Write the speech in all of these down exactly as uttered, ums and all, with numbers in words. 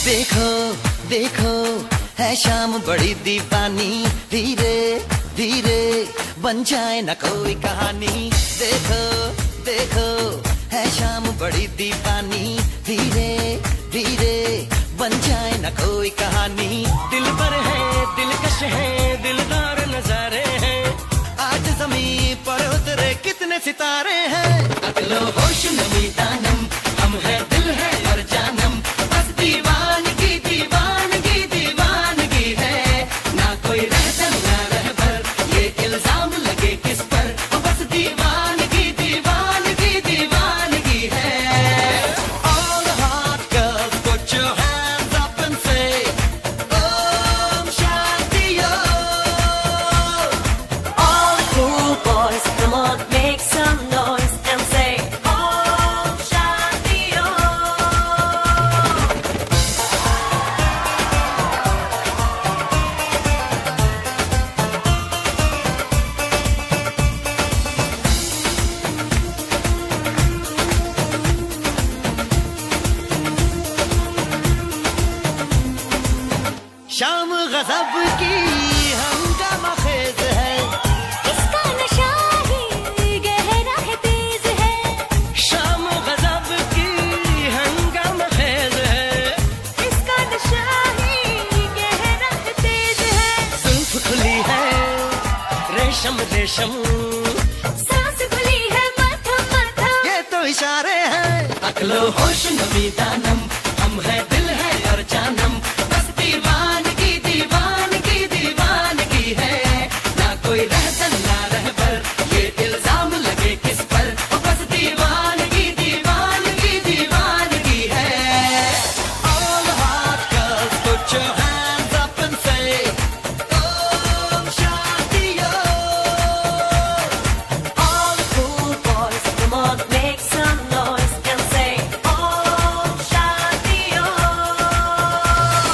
देखो देखो है शाम बड़ी दीवानी, धीरे धीरे बन जाए न कोई कहानी। देखो देखो है शाम बड़ी दीवानी, धीरे धीरे बन जाए न कोई कहानी। दिल पर है दिलकश है दिलदार नजारे हैं, आज ज़मीं पर उतरे कितने सितारे हैं। अकलो होश नमी दानम, हम है दिल है और जानम, बस दीवानगी दीवानगी दीवानगी है। ना कोई रहता ना रहबर, ये इल्जाम लगे किस पर, बस दीवानगी दीवानगी दीवानगी है। All the hot girls put your hands up and say Om Shanti Om. All the cool boys, come on, make some noise and say Om Shanti Om. शाम गजब की हंगामा खेज है, इसका नशा ही गहरा है तेज है। शाम गजब की हंगामा खेज है, इसका नशा ही गहरा है तेज है। जुल्फ खुली है रेशम रेशम, सांस खुली है मध्यम मध्यम, ये तो इशारे हैं। अकलो होश नमी दानम, हम है दिल है और जानम, बस दीवानगी दीवानगी दीवानगी है। ना कोई रहता ना रहबर, ये इल्जाम लगे किस पर, बस दीवानगी दीवानगी दीवानगी है। All the hot girls put your hands up and say Om Shanti Om. all the cool boys, come on, make some noise and say Om Shanti Om.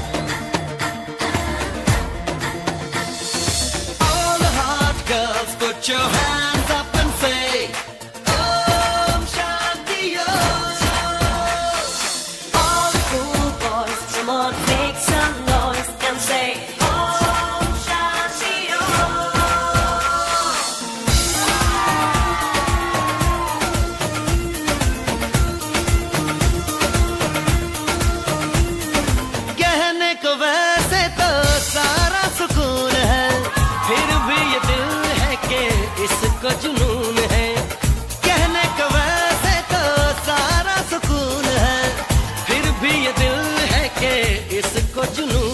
All the hot girls put your hands up and say Om Shanti Om. All the cool boys, come on, make some noise and say Om Shanti Om. कहने को वैसे तो सारा सुकून है, फिर भी ये दिल है कि इसको जुनून है। कहने को वैसे तो सारा सुकून है, फिर भी ये दिल है कि इसको जुनून